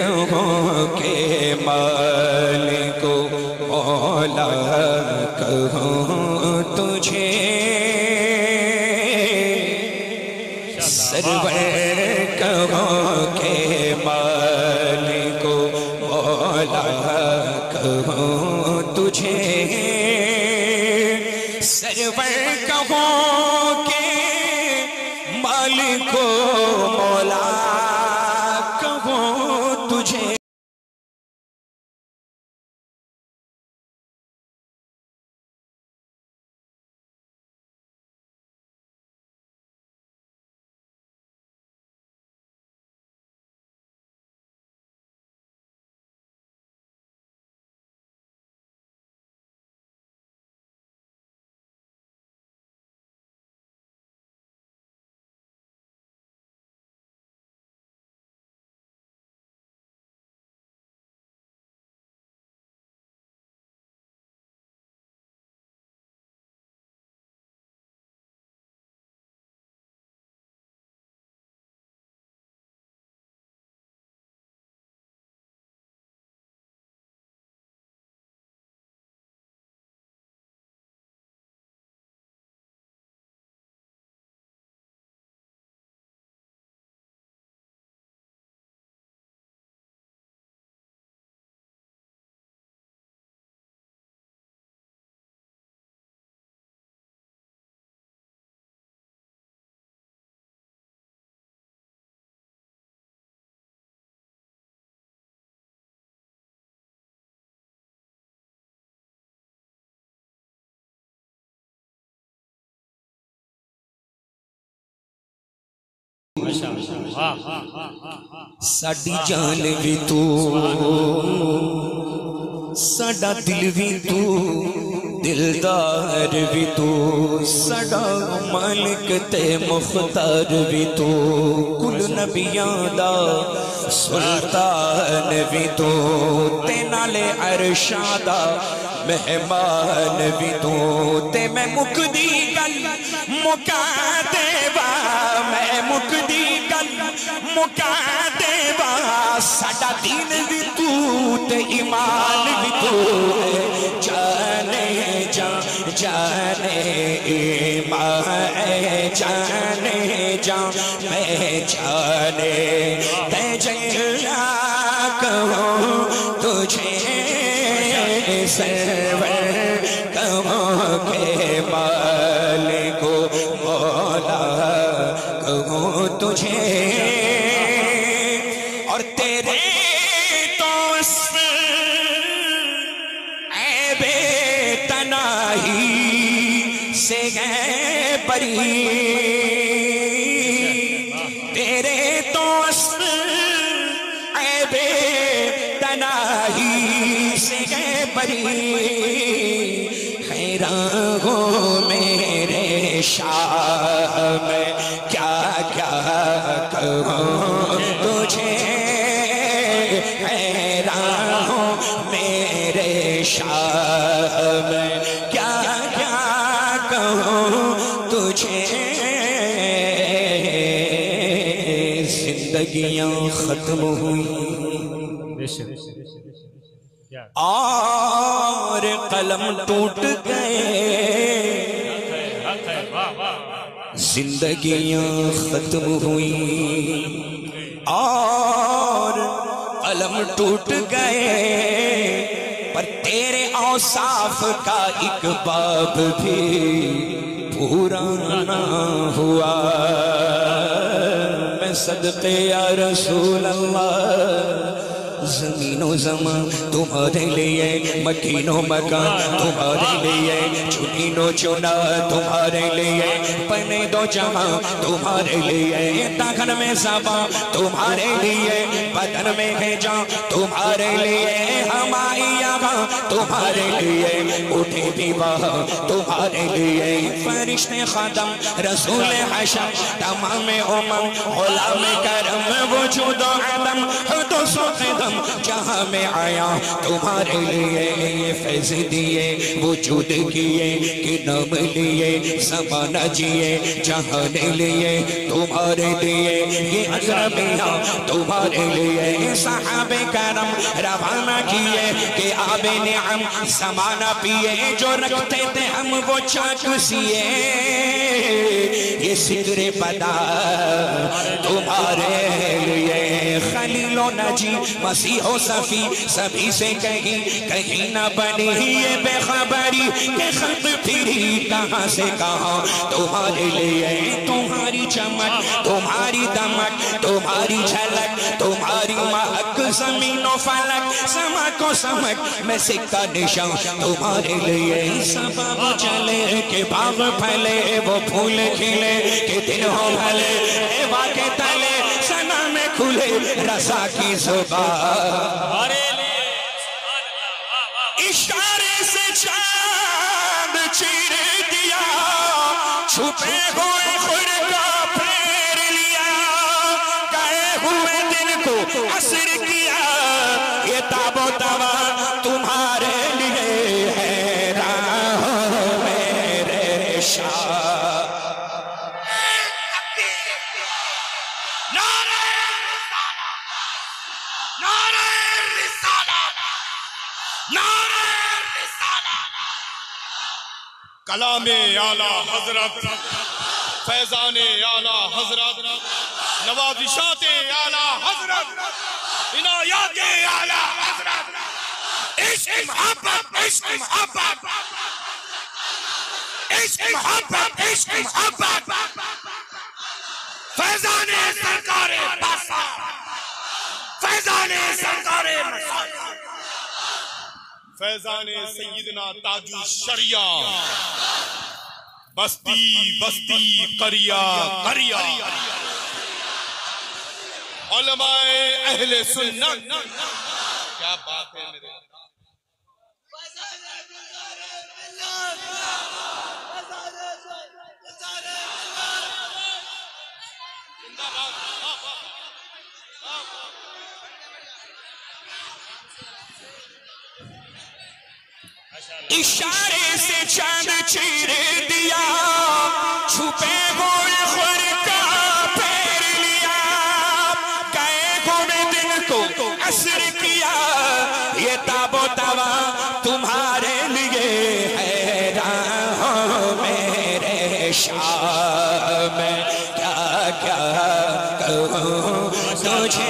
کہوں کہ مالک و مولا کہوں تجھے، سرور کہوں کہ مالک و مولا کہوں تجھے، سرور کہوں کہ مالک و مولا کہوں تجھے۔ ساڈی جان بھی تو، ساڈا دل بھی تو، دلدار بھی تو، ساڈا مالک تے مختار بھی تو، کل نبیاں دا سلطان بھی تو، تے نالے عرشاں دا مہمان بھی تو، تے میں مکدی گل مکا دیوا، میں مکدی گل مکا دیوا، ساڈا دین بھی تو تے ایمان بھی تو، جانے جان جانے ایمان، جانے جان میں جانے تے جلا کہوں تجھے، سرور کہوں کہ مالک و مولا کہوں تجھے، اور تیرے تو عیب تنہائی سے گئے بری، تیرے تو عیب تنہائی سے گئے بری، حیران ہوں میرے شاہ میں کیا کیا کہوں تجھے، حیران ہوں میرے شاہ میں کیا کیا کہوں تجھے، زندگیاں ختم ہوئی اور قلم ٹوٹ گئے، زندگیاں ختم ہوئی اور قلم ٹوٹ گئے، پر تیرے اوصاف کا ایک باب بھی پورا نہ ہوا، میں صدقے یا رسول اللہ، زمین و زمان تمہارے لیے، مکین و مکان تمہارے لیے، چنین و چنا تمہارے لیے، پنے دو جہاں تمہارے لیے، داخل میں زبان تمہارے لیے، بدن میں ہے جان تمہارے لیے، ہماری یہاں تمہارے لیے، اٹھے بھی وہاں تمہارے لیے، فرشتے خادم رسول حشر تمام امم غلام کرم وجود و عدم حدث و قدم ہم جہاں میں آیا تمہارے لیے یہ فیض دیے وجود کیے کہ نام لیے زمانہ جیے جہان لیے تمہارے لیے یہ اکرمیاں تمہارے لیے صحابہ کرام روانہ کیے کہ آب نعم زمانہ پیے جو رکھتے تھے ہم وہ چاک سیے یہ ذکر بدا تمہارے لیے خلیل و نجی مسیح و صفی سبھی سے کہیں نہ بنی یہ بے خبری کہ خلق پھری کہاں سے کہاں تمہارے لیے تمہاری چمک تمہاری دمک تمہاری جھلک تمہاری مہک زمین و فلک سما کو سمک میں سکہ نشان تمہارے لیے سبب چلے کہ باغ پھلے وہ پھول کھلے کہ دن ہو بھلے ایوا کے تلے سنا میں کھلے رضا کی زبان اشارے سے چاند چیر دیا چھپے ہوئے خود کا پھیر لیا گئے ہوئے دن کو عصر کیا یہ تاب و توا تمہارے لیے ہے راہ میرے شاہ کلام اعلیٰ حضرت فیضان اعلیٰ حضرت نوازشات اعلیٰ حضرت عنایات اعلیٰ حضرت عشق محبت عشق محبت عشق محبت عشق محبت فیضان سرکار باسا فیضان سرکار مساجد فیضان سیدنا تاج الشریعہ بستی بستی قریہ قریہ علماء اہل سنت کیا بات ہے میرے اشارے سے چاند چیر دیا چھپے ہوئے خور کا پھیر لیا گئے ہوئے دن کو عصر کیا یہ تاب و توا تمہارے لیے ہے راہ میرے شاہ میں کیا کیا کہوں تجھے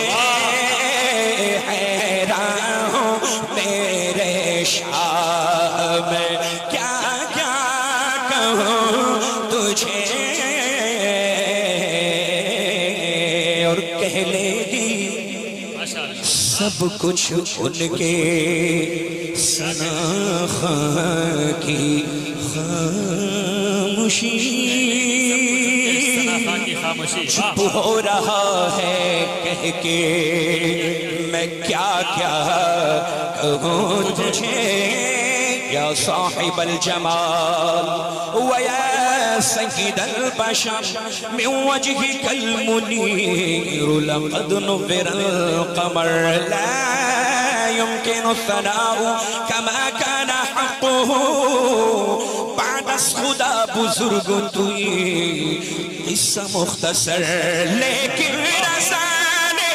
ہے راہ میرے شاہ میں کیا کیا کہوں تجھے اور کہہ لے گی سب کچھ ان کے ثنا خاں کی خاموشی چپ ہو رہا ہے کہہ کے میں کیا کیا کہوں تجھے یا صاحب الجمال ویا سید البشر من وجهك المنير لقد نور القمر لا يمكن الثناء كما كان حقه بعد از خدا بزرگ توی قصہ مختصر لیکن رسانے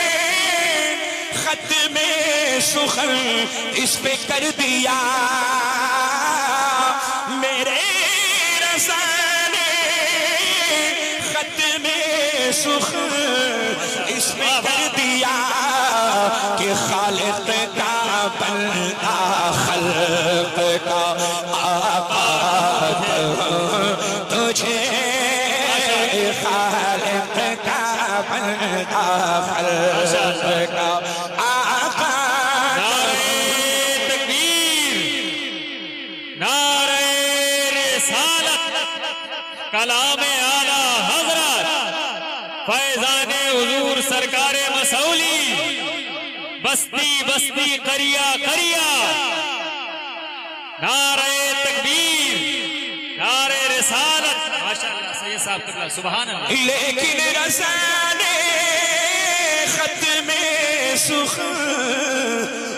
ختم سخن اس پہ کر دیا میرے رسانے ختم سخن اس پہ کر دیا کہ خالق کا بندہ خلق کا آقا تجھے خالق کا بندہ خلق کا آقا کلام اعلیٰ حضرت فیضان حضور سرکار مسولی بستی بستی قریہ قریہ نعرہ تکبیر نعرہ رسالت ماشاءاللہ سید صاحب قبلہ سبحان اللہ لیکن رسالے ختم سخن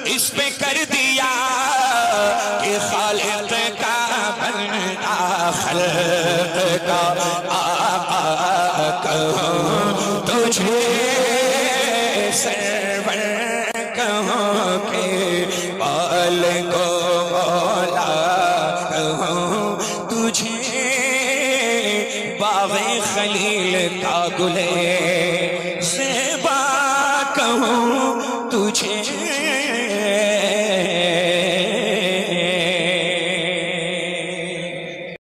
اس پہ کر دیا کہ خالق کا بندہ خلق کا آقا کہوں تجھے سرور کہوں کہ بال کو مولا کہوں تجھے باغ خلیل کا گلے زیبا کہوں تجھے